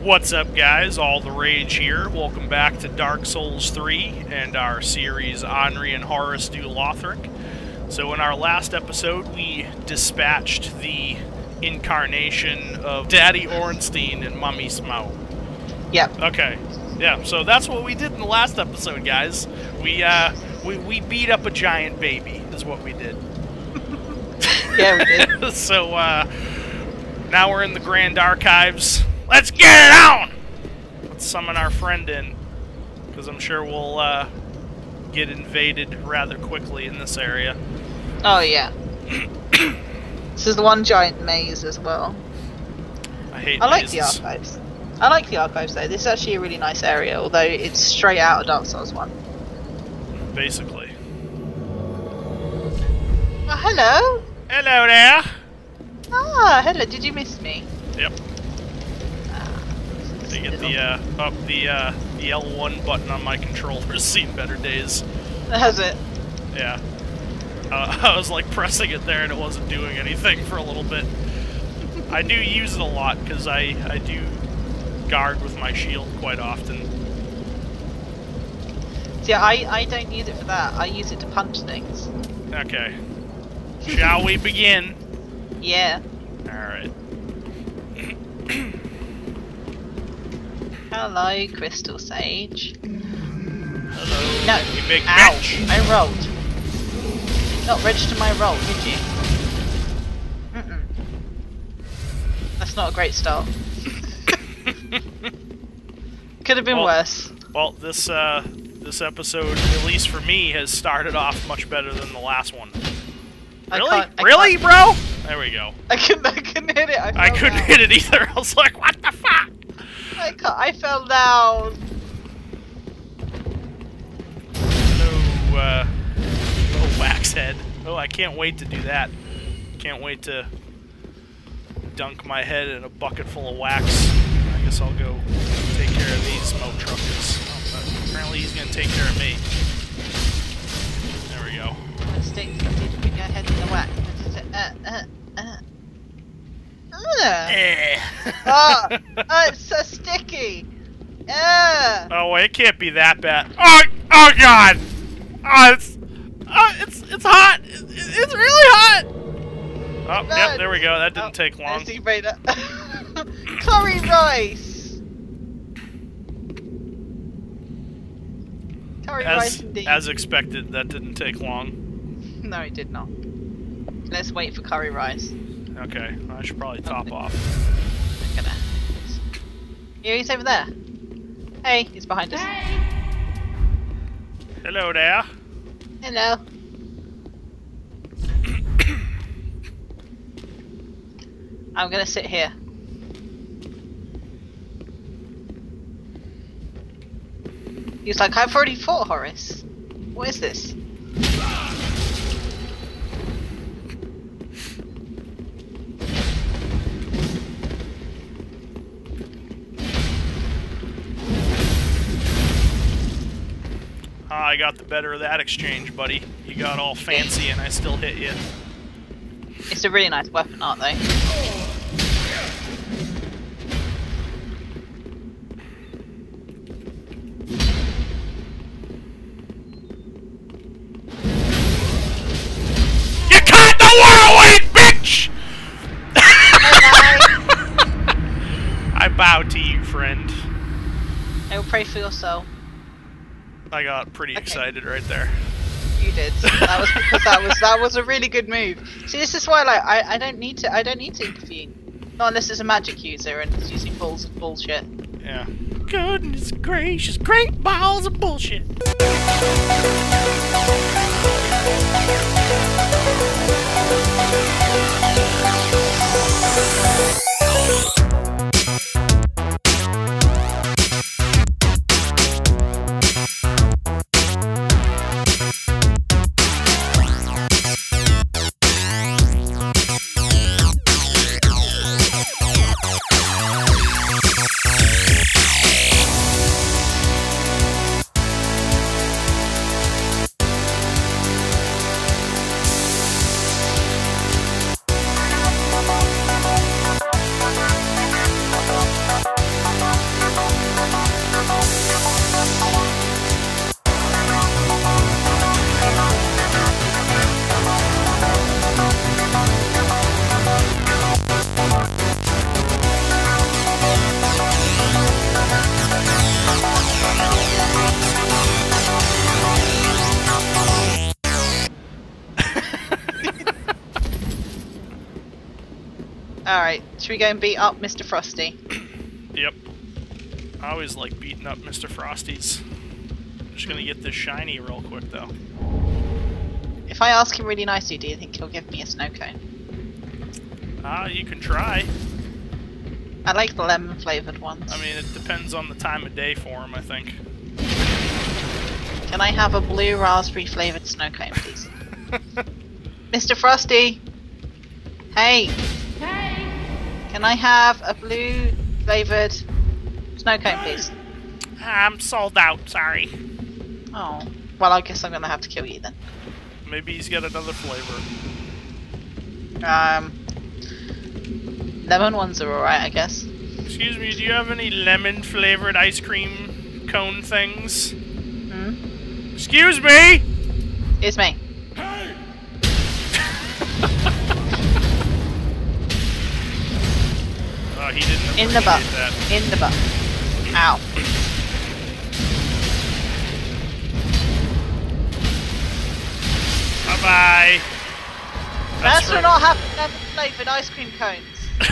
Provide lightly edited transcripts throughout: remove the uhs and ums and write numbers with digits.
What's up, guys? All the Rage here. Welcome back to Dark Souls 3 and our series Anri and Horace do Lothric. So in our last episode, we dispatched the incarnation of Daddy Ornstein and Mummy Smough. Yep. Okay. Yeah, so that's what we did in the last episode, guys. We beat up a giant baby, is what we did. Yeah, we did. So, now we're in the Grand Archives. Let's get it on! Let's summon our friend in, because I'm sure we'll, get invaded rather quickly in this area. Oh, yeah. This is the one giant maze as well. I like the archives. I like the archives, though. This is actually a really nice area, although it's straight out of Dark Souls 1. Basically. Oh, hello! Hello there! Ah, hello. Did you miss me? Yep. To get the L1 button on my controller has seen better days. Has it? Yeah. I was like pressing it there and it wasn't doing anything for a little bit. I do use it a lot because I do guard with my shield quite often. See, I don't use it for that. I use it to punch things. Okay. Shall we begin? Yeah. Alright. Hello, Crystal Sage. Hello, No. you big Ow. bitch. I rolled. Not register my roll, did you? Mm-mm. That's not a great start. Could have been worse. Well, this episode, at least for me, has started off much better than the last one. Really? Really, bro? There we go. I couldn't hit it. I couldn't hit it either. I was like, what the fuck? I fell down. Hello, wax head. Oh, I can't wait to do that. Can't wait to dunk my head in a bucket full of wax. I guess I'll go take care of these smoke truckers. Oh, apparently he's gonna take care of me. There we go. Stick your head in the wax. Oh, it's so sticky. Oh, wait, it can't be that bad. Oh God! Oh, it's hot. It's really hot. Oh, yep, there we go. That didn't take long. Curry rice. Curry rice indeed. As expected, that didn't take long. No, it did not. Let's wait for curry rice. Okay, I should probably top off. Look at that. Yeah, he's over there. Hey, he's behind us. Hello there. Hello. I'm gonna sit here. He's like, I've already fought Horace. What is this? I got the better of that exchange, buddy. You got all fancy and I still hit you. It's a really nice weapon, aren't they? You caught the whirlwind, bitch! I bow to you, friend. I will pray for your soul. I got pretty excited right there. You did. That was because that was a really good move. See, this is why like I don't need to intervene. Not unless it's a magic user and it's using balls of bullshit. Yeah. Goodness gracious, great balls of bullshit. Alright, should we go and beat up Mr. Frosty? Yep. I always like beating up Mr. Frosty's. Just gonna get this shiny real quick, though. If I ask him really nicely, do you think he'll give me a snow cone? You can try. I like the lemon flavoured ones. I mean, it depends on the time of day for him, I think. Can I have a blue raspberry flavoured snow cone, please? Mr. Frosty! Hey! Hey! Can I have a blue flavoured snow cone, please? I'm sold out, sorry. Oh. Well, I guess I'm gonna have to kill you then. Maybe he's got another flavor. Lemon ones are alright, I guess. Excuse me, do you have any lemon flavored ice cream cone things? Hmm? Excuse me! It's me. Hey! Oh, he didn't In the butt. appreciate that. In the butt. Ow. Bye-bye. That's for not having lemon flavoured ice cream cones.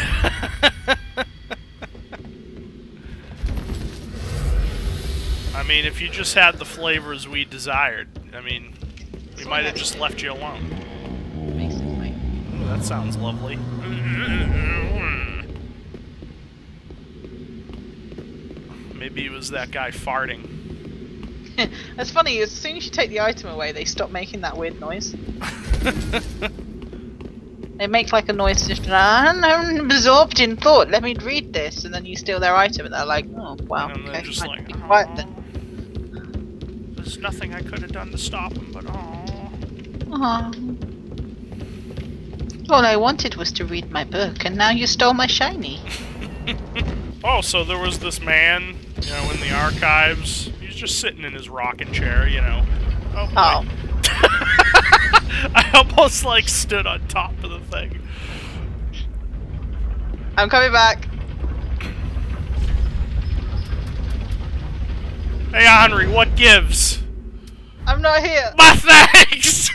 I mean, if you just had the flavors we desired, I mean, we might have just left you alone. Basically. Ooh, that sounds lovely. Maybe it was that guy farting. That's funny, as soon as you take the item away, they stop making that weird noise. They make like a noise just I'm absorbed in thought, let me read this, and then you steal their item and they're like, oh wow, And they're okay, just fine, like, be quiet then. There's nothing I could have done to stop him, but Aww. All I wanted was to read my book, and now you stole my shiny. Oh, so there was this man, you know, in the archives. He's just sitting in his rocking chair, you know. Oh, boy. Oh. I almost, like, stood on top of the thing. I'm coming back. Hey, Anri, what gives? I'm not here. My thanks!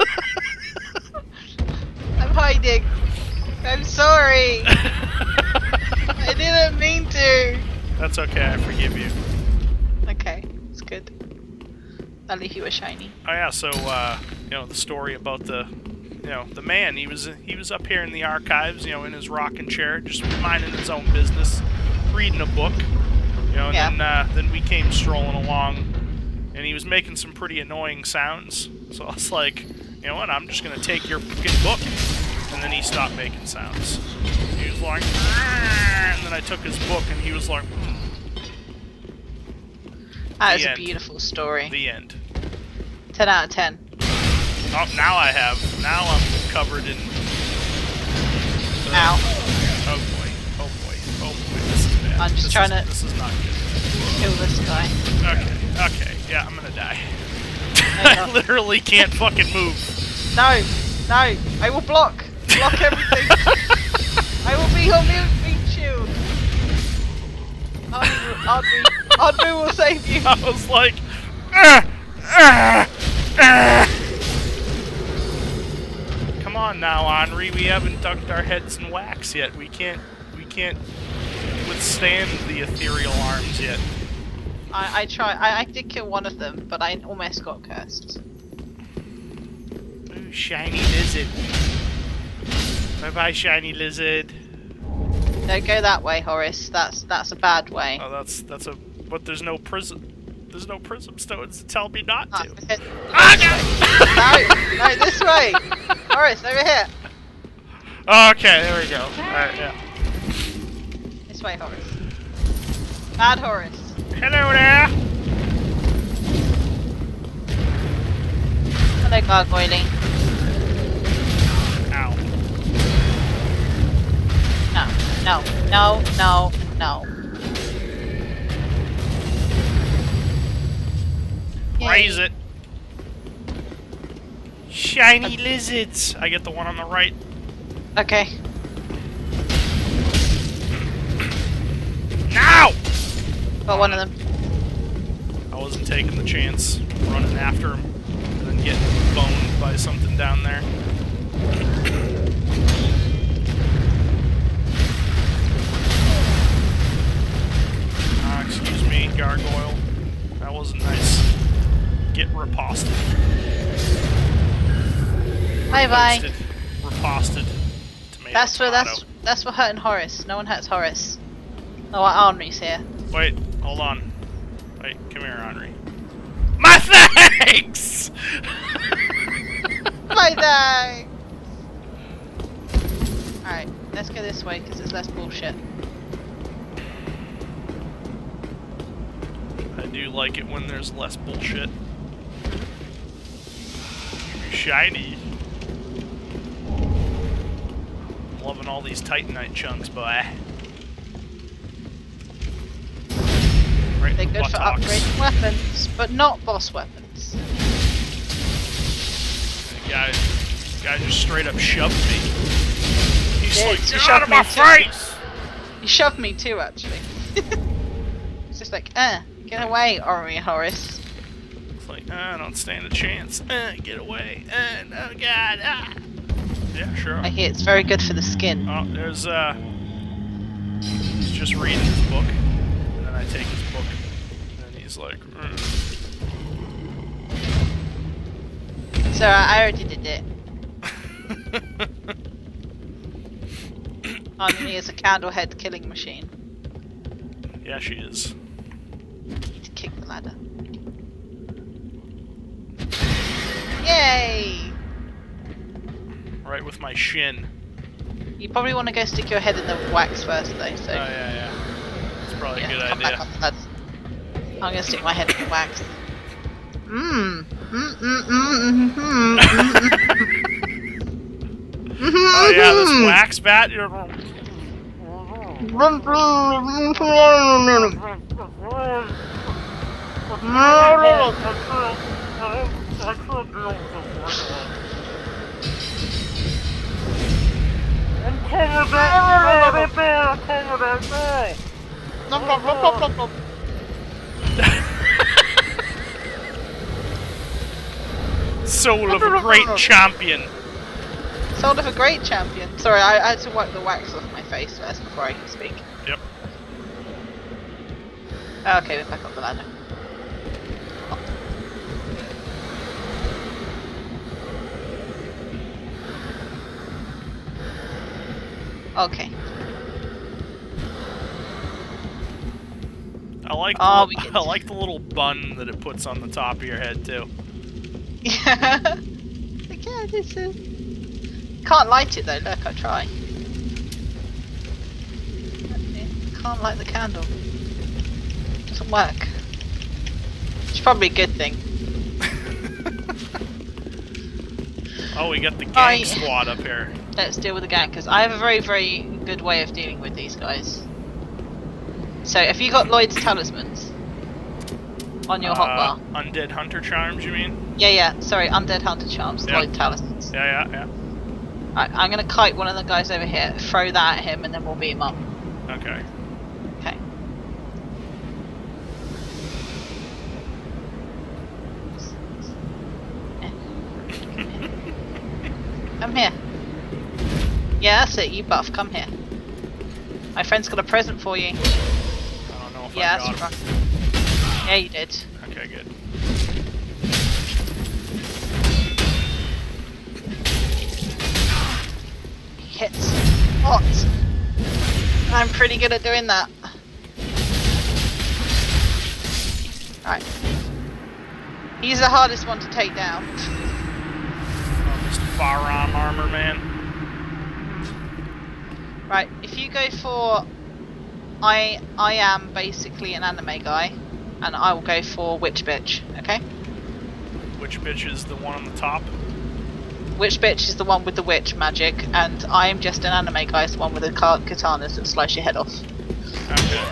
I'm hiding. I'm sorry. I didn't mean to. That's okay, I forgive you. Okay, it's good. At least you were shiny. Oh yeah, so you know, the story about the, you know, the man. He was up here in the archives, you know, in his rocking chair, just minding his own business, reading a book, you know. And then we came strolling along, and he was making some pretty annoying sounds. So I was like, you know what? I'm just gonna take your fucking book. And then he stopped making sounds. He was like, "Arr!" And then I took his book, and he was like, That is The a end. beautiful story. The end. 10 out of 10. Oh, now I have. Now I'm covered in. Ow. Oh boy. Oh boy. Oh boy. This is bad. I'm just trying to- This is not good. Kill this guy. Okay. Okay. Yeah, I'm gonna die. No, I literally can't fucking move. No! No! I will block! Block everything! I will be your meat shield! Audrey will save you! I was like, "Ah, ah, ah." Come on now, Anri. We haven't dunked our heads in wax yet. We can't withstand the ethereal arms yet. I tried. I did kill one of them, but I almost got cursed. Ooh, shiny lizard. Bye bye, shiny lizard. Don't go that way, Horace. That's a bad way. Oh, that's a. But there's no prism. There's no prism stones to tell me not to. Ah, no, this way! Horace, over here! Okay, there we go. Alright, yeah. This way, Horace. Bad Horace. Hello there! Hello, gargoyling. Ow. No. Raise it. Shiny lizards! I get the one on the right. Okay. Now! Got one of them. I wasn't taking the chance running after him and then getting boned by something down there. gargoyle. That was a nice get riposted. Bye bye. Riposted tomato. That's for hurting Horace. No one hurts Horace. Oh, Anri's here. Wait, hold on. Wait, come here, Anri. My thanks! My thanks! Alright, let's go this way because it's less bullshit. I do like it when there's less bullshit. Shiny. Loving all these Titanite chunks, boy. Right. They're good for upgrading weapons, but not boss weapons. The guy just straight up shoved me. He's like, get out of my face! He shoved me too, actually. It's just like, get away, Anri and Horace. It's like, I don't stand a chance. Get away. Oh god. Ah. Yeah, sure. I hear it's very good for the skin. Oh, there's he's just reading his book, and then I take his book, and he's like, So I already did it. Anri is a candlehead killing machine. Yeah, she is. Need to kick the ladder. Yay! Right with my shin. You probably want to go stick your head in the wax first, though. So. Oh yeah. It's probably a good come idea. back on the ladder. I'm gonna stick my head in the wax. Oh yeah, this wax bat. Soul of a great champion. Soul of a great champion. Sorry, I had to wipe the wax off my face first before I could speak. Yep. Okay, we're back up the ladder. Okay. I like the little bun that it puts on the top of your head too. Yeah. Yeah, this is. Can't light it though. Look, I try. Can't light the candle. Doesn't work. It's probably a good thing. Oh, we got the gang squad up here. Let's deal with the gang, because I have a very, very good way of dealing with these guys. So, if you got Lloyd's talismans on your hotbar. Undead hunter charms, you mean? Yeah. Sorry, undead hunter charms. Yep. Lloyd talismans. Yeah. Alright, I'm gonna kite one of the guys over here, throw that at him, and then we'll beat him up. Okay. Okay. Come here. Yeah, that's it, you buff, come here. My friend's got a present for you. I don't know if I got right. Yeah, you did. Okay, good. He hits hot. I'm pretty good at doing that. Alright. He's the hardest one to take down. Oh, Mr. Firearm Armor Man. Right, if you go for I am basically an anime guy, and I will go for Witch Bitch, okay? Witch Bitch is the one on the top? Witch Bitch is the one with the witch magic, and I am just an anime guy, it's the one with the katanas that slice your head off. Okay.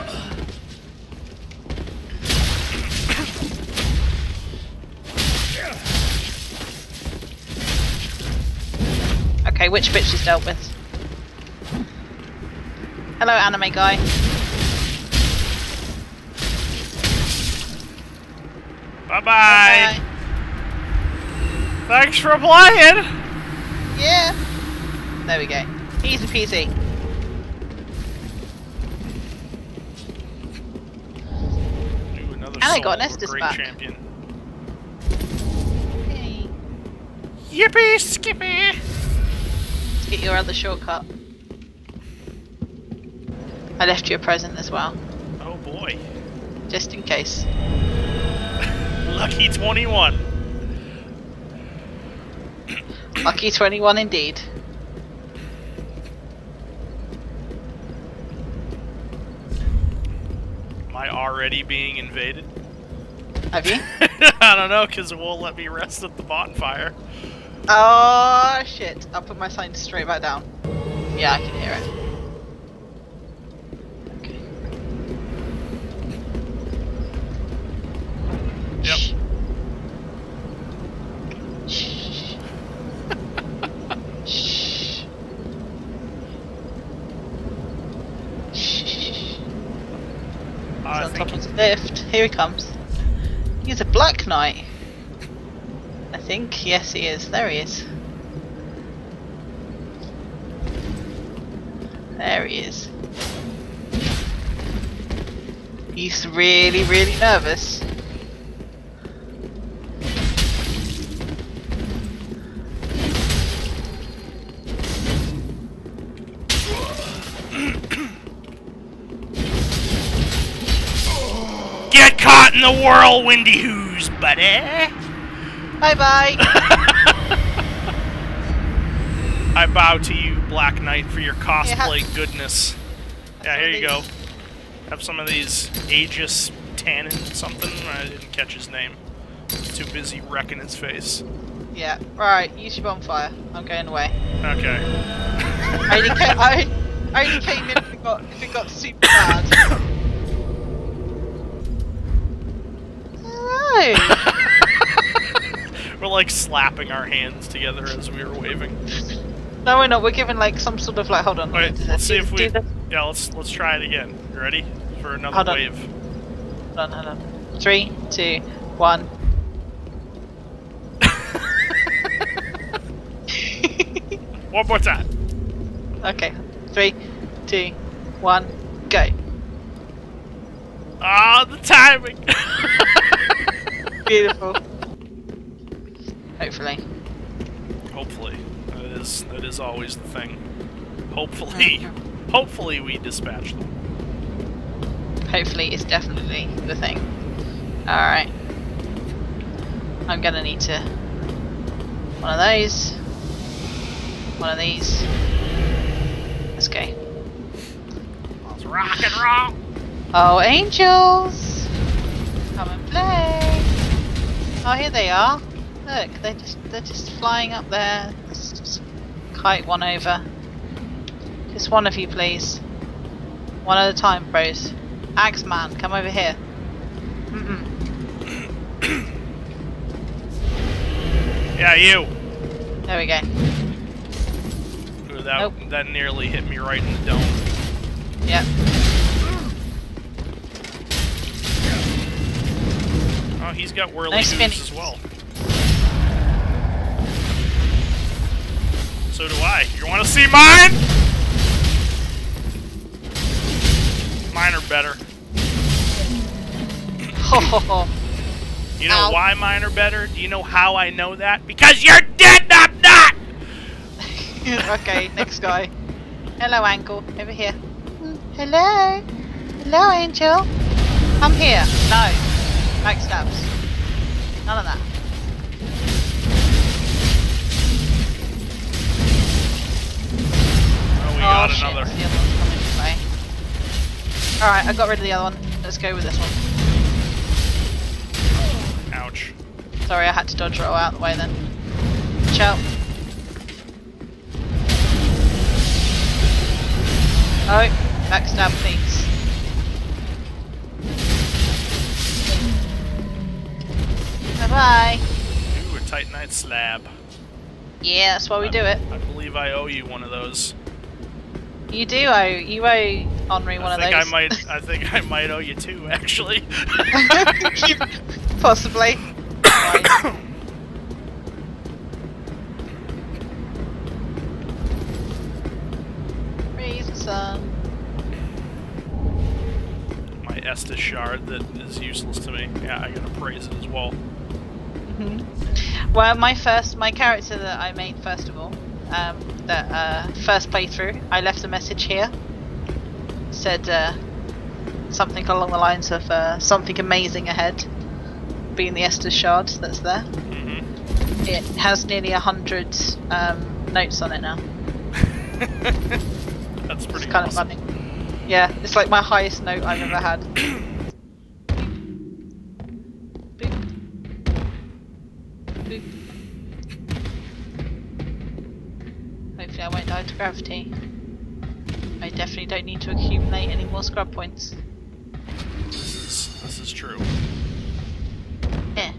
Okay, Witch Bitch is dealt with. Hello, anime guy. Bye-bye. Thanks for playing. Yeah. There we go. Easy peasy. I soul got an of a Estus great back. champion. Hey. Yippee, Skippy! Let's get your other shortcut. I left you a present as well, Oh boy. just in case. Lucky 21. Lucky 21 indeed. Am I already being invaded? Have you? I don't know, because it won't let me rest at the bonfire. Oh shit! I'll put my sign straight back down. Yeah, I can hear it. Okay. Yep. Shh. Shh. Shh. I He's on think top of the lift. Here he comes. He's a black knight. I think. Yes, he is. There he is. There he is. He's really, really nervous. Get caught in the whirlwindy whoos, buddy! Bye bye. I bow to you, Black Knight, for your cosplay goodness. Yeah, here you go. Have some of these Aegis Tannen something. I didn't catch his name. I was too busy wrecking his face. Yeah. Right. Use your bonfire. I'm going away. Okay. I only came in if it got super bad. Hello. We're like slapping our hands together as we were waving. No, we're not. We're given like some sort of like. Hold on. Wait, let's see if we. do this. Yeah, let's try it again. You ready for another Hold on. wave? Hold on. 3, 2, 1. One more time. Okay. 3, 2, 1. Go. Ah, the timing. Beautiful. Hopefully. Hopefully, that is always the thing. Hopefully we dispatch them. Hopefully is definitely the thing. Alright. I'm gonna need to... One of those. One of these. Let's go. Let's rock and roll. Oh, angels! Come and play! Oh, here they are. Look, they're just flying up there. Let's just kite one over. Just one of you, please. One at a time, bros. Axeman, come over here. Yeah, you. There we go. Ooh, that Nope. that nearly hit me right in the dome. Yep. Oh, he's got whirly Nice hooves spinning. as well. So do I. You want to see mine? Mine are better. You know Ow. why mine are better? Do you know how I know that? Because you're dead and I'm not! Okay, next guy. Hello, ankle. Over here. Hello. Hello, angel. Come here. No. Backstabs. None of that. Oh, we got shit. another. The other one's coming this way. Alright, I got rid of the other one. Let's go with this one. Ouch. Sorry, I had to dodge roll out the way then. Ciao. Oh, backstab please. Bye bye. Ooh, a Titanite slab. Yeah, that's why we do it. I believe I owe you one of those. You do owe Anri one of those. I think I might owe you two, actually. Possibly. Right. Raise the sun. My Estus shard that is useless to me. Yeah, I gotta praise it as well. Well, my character that I made first of all, first playthrough, I left a message here. Said something along the lines of something amazing ahead, being the Estus shard that's there. It has nearly 100 notes on it now. That's pretty kind of funny. Yeah, it's like my highest note I've ever had. Boop. Boop. Hopefully I won't die to gravity. I definitely don't need to accumulate any more scrub points. This is true. Yeah.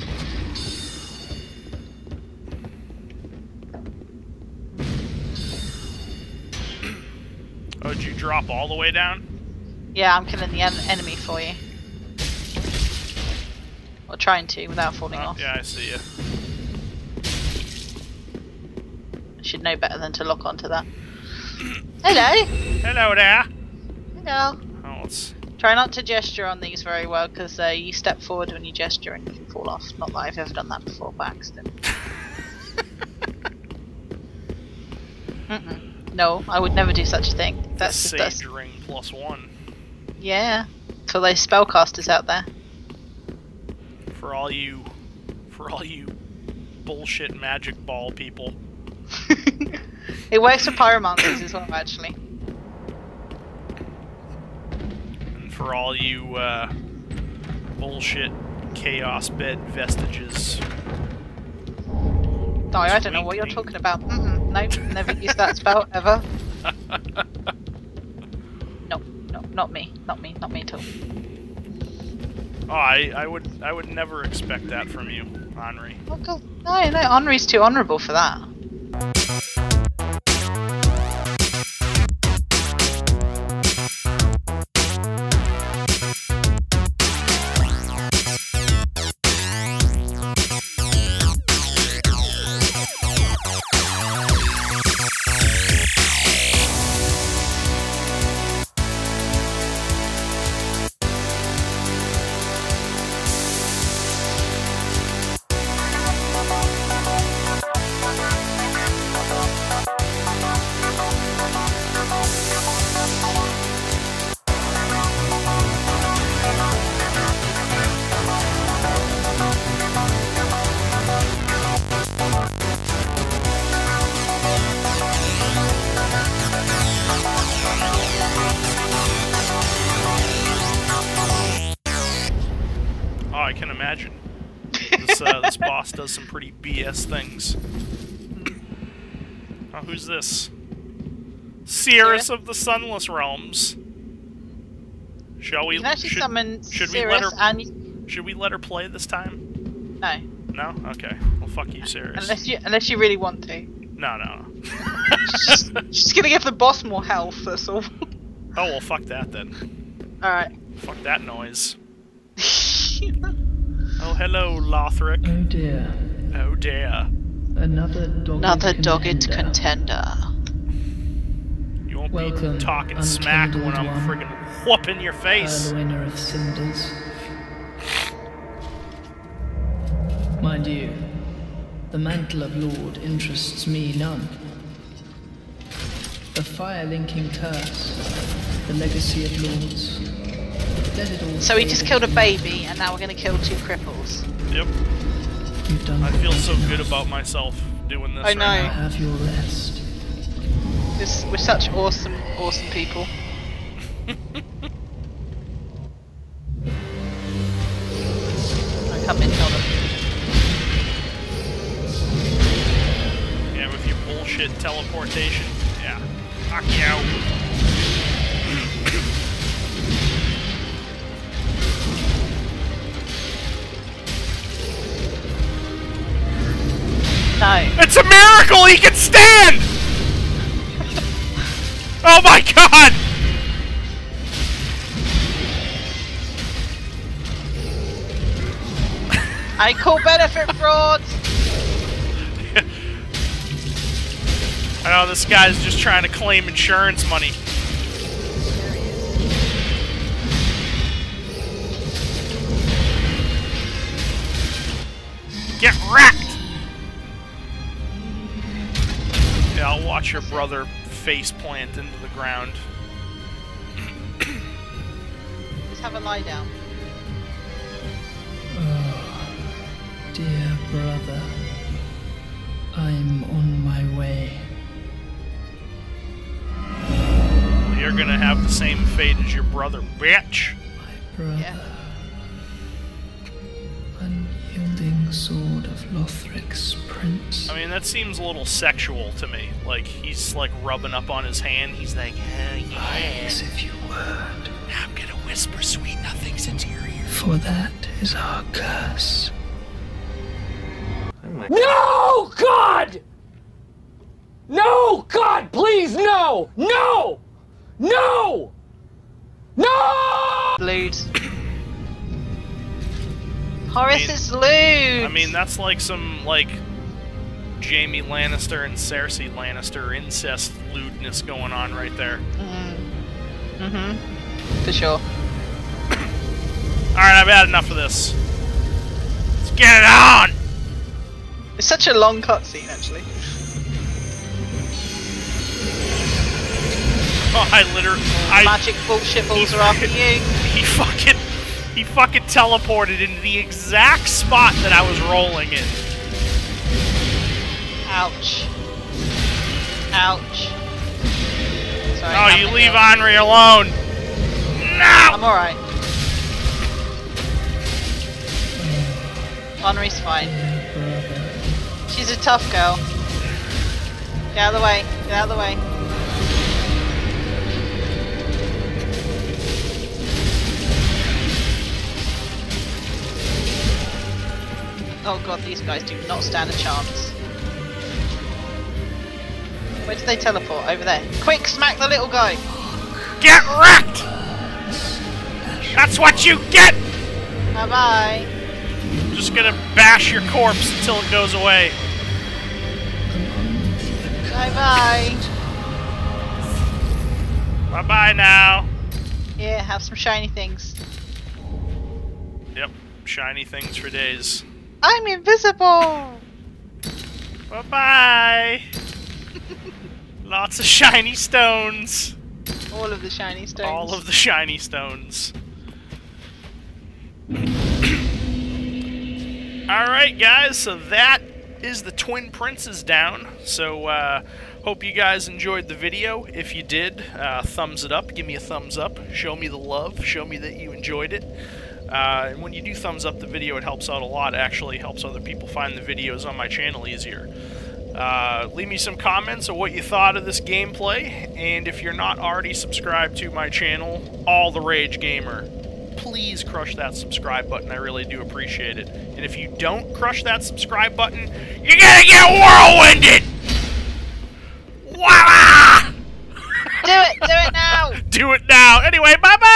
Oh, did you drop all the way down? Yeah, I'm killing the enemy for you. Or trying to, without falling off. Yeah, I see you. I should know better than to lock onto that. Hello! Hello there! Hello! Oh, let's... Try not to gesture on these very well, because you step forward when you gesture and you can fall off. Not that I've ever done that before by accident. No, I would never do such a thing. That's Sage Ring +1. Yeah, for those spellcasters out there. For all you bullshit magic ball people. It works for pyromancers as well, actually. And for all you bullshit chaos bed vestiges. No, I don't know what you're talking about. Nope, never used that spell ever. No, not me at all. Oh, I would never expect that from you, Anri. Oh god, no, Henri's too honourable for that. I can imagine. This boss does some pretty BS things. Oh, who's this? Seeress of the Sunless Realms. Shall we? You can actually summon should we let her? Should we let her play this time? No. No? Okay. Well, fuck you, Seeress. Unless you really want to. No. She's gonna give the boss more health. That's all. Oh well, fuck that then. All right. Fuck that noise. Oh, hello, Lothric. Oh dear. Oh dear. Another dogged contender. You won't Welcome, be talking smack when I'm one. friggin' whooping your face. Purloiner of cinders. Mind you, the mantle of Lord interests me none. The fire-linking curse, the legacy of lords. Let it all So we just killed a baby, and now we're gonna kill 2 cripples. Yep. You've done I feel so enough. good about myself doing this I know. right Now have your rest. We're such awesome people. I come in, hold on. Yeah, with your bullshit teleportation. Yeah. Fuck you. No. It's a miracle he can stand! Oh my god! I call benefit frauds! I know this guy's just trying to claim insurance money. Get wrecked! Yeah, I'll watch your brother face plant into the ground. Just have a lie down. Oh, dear brother, I'm on my way. You're gonna have the same fate as your brother, bitch! My brother. Yeah. Unyielding sword of Lothric's prince. I mean, that seems a little sexual to me. Like, he's like rubbing up on his hand. He's like, oh yeah. As if you weren't. I'm gonna whisper sweet nothings into your ear. For that is our curse. No, God! No, God, please, no! No! No! No! Lewd. Horace is lewd! I mean, that's like some, like, Jaime Lannister and Cersei Lannister incest lewdness going on right there. For sure. Alright, I've had enough of this. Let's get it on! It's such a long cutscene, actually. Oh, Magic bullshit balls are after you. He fucking teleported into the exact spot that I was rolling in. Ouch. Ouch. Sorry, Oh, you leave Anri alone! No! I'm alright. Anri's fine. She's a tough girl. Get out of the way. Get out of the way. Oh god, these guys do not stand a chance. Where did they teleport? Over there. Quick, smack the little guy! Get wrecked! That's what you get! Bye-bye. I'm just gonna bash your corpse until it goes away. Bye-bye. Bye-bye now. Yeah, have some shiny things. Yep, shiny things for days. I'm invisible! Bye-bye! Lots of shiny stones. All of the shiny stones. All of the shiny stones. Alright guys, so that is the Twin Princes down. So hope you guys enjoyed the video. If you did, thumbs it up, give me a thumbs up, show me the love, show me that you enjoyed it. And when you do thumbs up the video, it helps out a lot. It actually helps other people find the videos on my channel easier. Leave me some comments on what you thought of this gameplay, and if you're not already subscribed to my channel, All the Rage Gamer, please crush that subscribe button. I really do appreciate it. And if you don't crush that subscribe button, you're gonna get whirlwinded! Voila! Do it! Do it now! Do it now! Anyway, bye-bye!